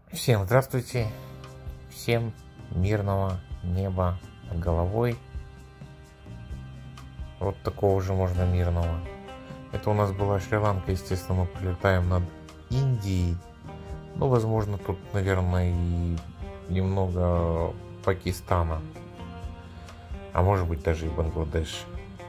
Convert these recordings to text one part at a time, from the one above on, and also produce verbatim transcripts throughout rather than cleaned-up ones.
Всем здравствуйте, всем мирного неба над головой. Вот такого же можно мирного. Это у нас была Шри-Ланка, естественно, мы прилетаем над Индией. Ну, возможно, тут, наверное, и немного Пакистана. А может быть, даже и Бангладеш.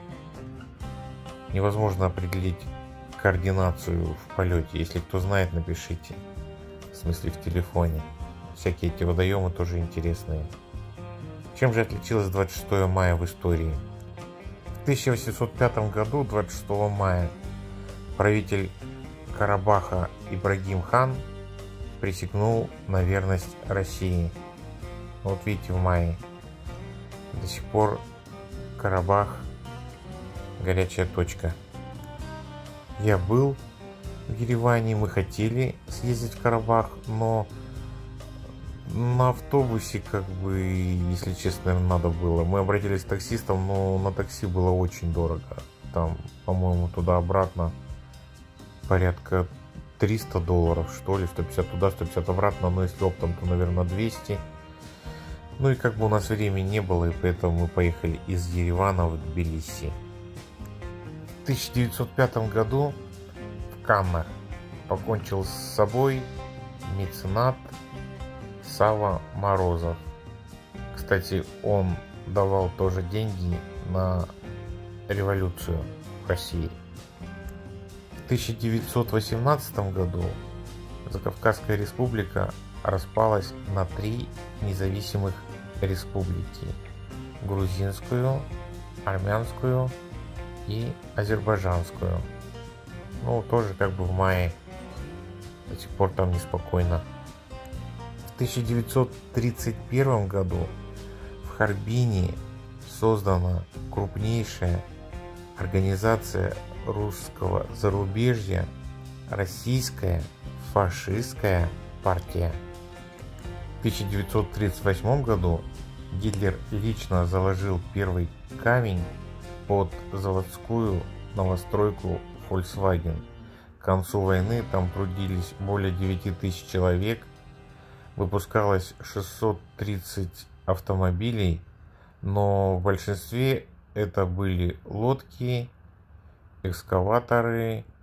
Невозможно определить координацию в полете. Если кто знает, напишите. В смысле, в телефоне. Всякие эти водоемы тоже интересные. Чем же отличилось двадцать шестое мая в истории? В тысяча восемьсот пятом году, двадцать шестого мая, правитель Карабаха Ибрагим хан присягнул на верность России. Вот видите, в мае. До сих пор Карабах горячая точка. Я был в Ереване, мы хотели съездить в Карабах, но на автобусе, как бы, если честно, надо было. Мы обратились к таксистам, но на такси было очень дорого. Там, по-моему, туда-обратно порядка триста долларов, что ли, сто пятьдесят туда, сто пятьдесят обратно, но если оптом, то, наверное, двести. Ну и как бы у нас времени не было, и поэтому мы поехали из Еревана в Тбилиси. В тысяча девятьсот пятом году в Каннах покончил с собой меценат Сава Морозов. Кстати, он давал тоже деньги на революцию в России. В тысяча девятьсот восемнадцатом году Закавказская республика распалась на три независимых республики: грузинскую, армянскую и азербайджанскую. Ну, тоже как бы в мае. До сих пор там неспокойно. В тысяча девятьсот тридцать первом году в Харбине создана крупнейшая организация русского зарубежья — Российская фашистская партия. В тысяча девятьсот тридцать восьмом году Гитлер лично заложил первый камень под заводскую новостройку Volkswagen. К концу войны там трудились более девяти тысяч человек, выпускалось шестьсот тридцать автомобилей, но в большинстве это были лодки, экскаваторы,